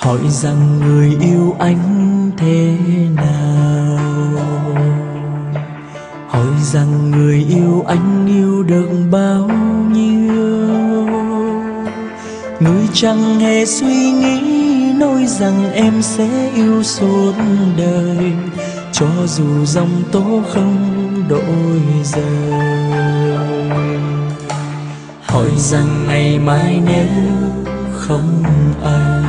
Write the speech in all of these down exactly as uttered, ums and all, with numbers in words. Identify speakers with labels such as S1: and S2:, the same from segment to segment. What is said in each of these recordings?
S1: hỏi rằng người yêu anh thế nào, hỏi rằng người yêu anh yêu được bao nhiêu. Người chẳng hề suy nghĩ nói rằng em sẽ yêu suốt đời, cho dù dòng tố không đổi rời. Hỏi rằng ngày mai nếu không anh,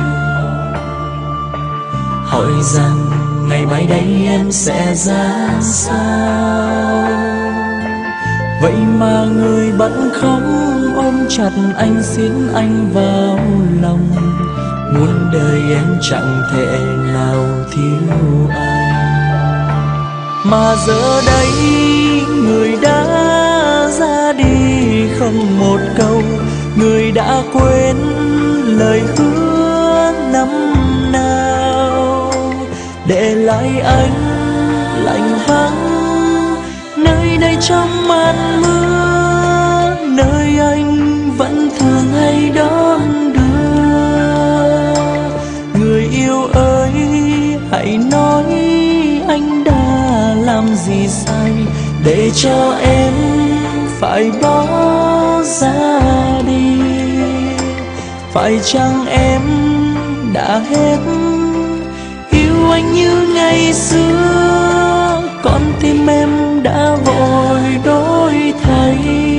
S1: hỏi rằng ngày mai đây em sẽ ra sao. Vậy mà người bận không ôm chặt anh, xiết anh vào lòng, muôn đời em chẳng thể nào thiếu anh. Mà giờ đây người đã ra đi không một câu, người đã quên lời hứa năm nào, để lại anh lạnh vắng nơi đây trong màn mưa, nơi anh vẫn thường hay đón đưa. Người yêu ơi hãy nói anh đã làm gì sai, để cho em phải bỏ ra đi. Phải chăng em đã hết yêu anh như ngày xưa, con tim em đã vội đổi thay.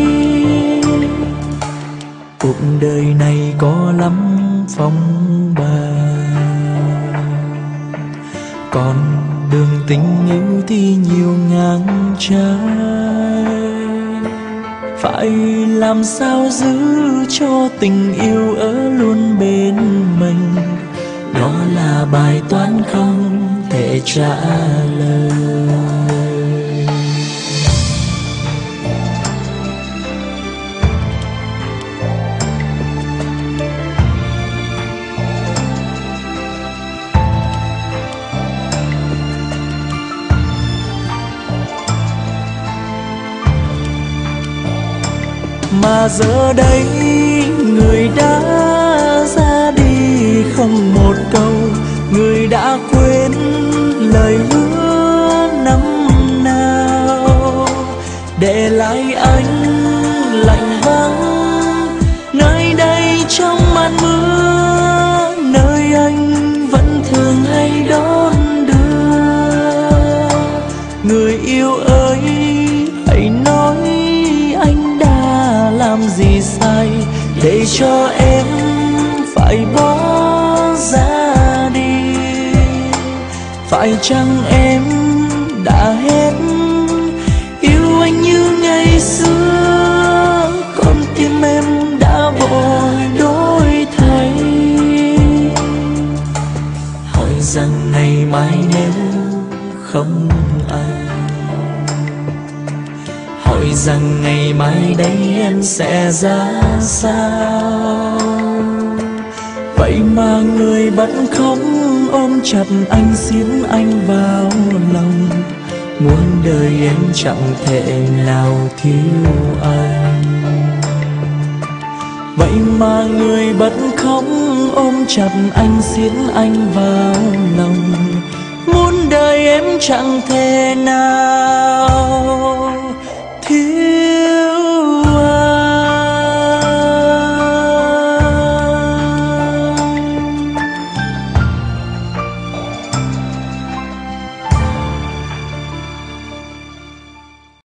S1: Cuộc đời này có lắm phong ba, còn đường tình yêu thì nhiều ngang trái. Phải làm sao giữ cho tình yêu ở luôn bên mình, đó là bài toán không thể trả lời. Mà giờ đây người đã ra đi không một câu, người đã quên lời hứa năm nào, để lại anh lạnh vắng nơi đây trong màn mưa, nơi anh vẫn thường hay đón đưa. Người yêu ơi hãy nói anh đã làm gì sai, để cho em phải bỏ ra đi. Phải chăng em đã hết yêu anh như ngày xưa, con tim em đã vội đổi thay. Hỏi rằng ngày mai nếu không anh, hỏi rằng ngày mai đây em sẽ ra sao. Vậy mà người bận không ôm chặt anh, xiết anh vào lòng, muôn đời em chẳng thể nào thiếu anh. Vậy mà người bận không ôm chặt anh, xiết anh vào lòng, muôn đời em chẳng thể nào